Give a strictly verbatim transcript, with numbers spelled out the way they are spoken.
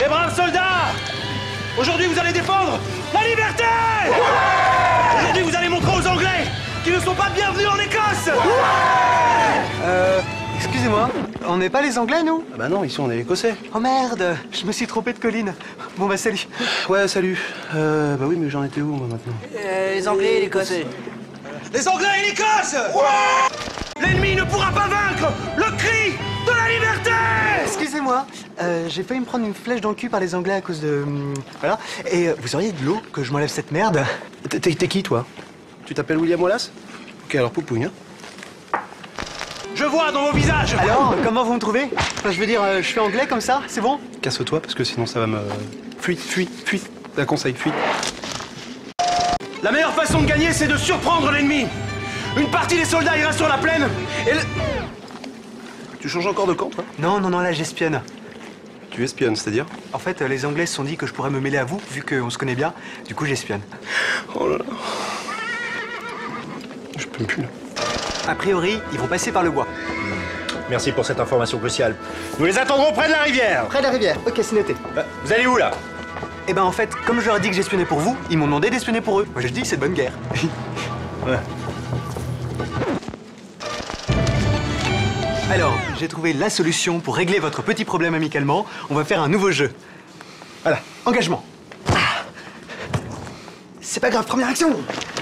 Mes braves soldats! Aujourd'hui, vous allez défendre la liberté! Ouais! Aujourd'hui, vous allez montrer aux Anglais qu'ils ne sont pas bienvenus en Écosse! Ouais! Euh... Excusez-moi, on n'est pas les Anglais, nous? Ah bah non, ici on est Écossais. Oh merde, je me suis trompé de colline. Bon bah salut. Ouais, salut. Euh, bah oui, mais j'en étais où, moi, maintenant? euh, Les Anglais et l'Écossais. Les Anglais et l'Écosse! Ouais! L'ennemi ne pourra pas vaincre le cri de la liberté! Excusez-moi, euh, j'ai failli me prendre une flèche dans le cul par les Anglais à cause de... hum, voilà. Et euh, vous auriez de l'eau que je m'enlève cette merde? T'es t'es qui, toi? Tu t'appelles William Wallace? Ok, alors poupougne, hein? Je vois dans vos visages! Alors, comment vous me trouvez? Enfin, je veux dire, euh, je suis anglais comme ça, c'est bon? Casse-toi, parce que sinon ça va me... Fuite, fuite, fuite. Un conseil, fuite. La meilleure façon de gagner, c'est de surprendre l'ennemi. Une partie des soldats ira sur la plaine et le... Tu changes encore de camp, toi? Non, non, non, là j'espionne. Tu espionnes, c'est-à-dire? En fait, euh, les Anglais se sont dit que je pourrais me mêler à vous, vu qu'on se connaît bien. Du coup, j'espionne. Oh là là... Je peux plus, là. A priori, ils vont passer par le bois. Merci pour cette information cruciale. Nous les attendrons près de la rivière. Près de la rivière, ok, c'est noté. Euh, vous allez où, là? Eh ben en fait, comme je leur ai dit que j'espionnais pour vous, ils m'ont demandé d'espionner pour eux. Moi je dis c'est de bonne guerre. Ouais. Alors, j'ai trouvé la solution pour régler votre petit problème amicalement. On va faire un nouveau jeu. Voilà, engagement. Ah. C'est pas grave, première action.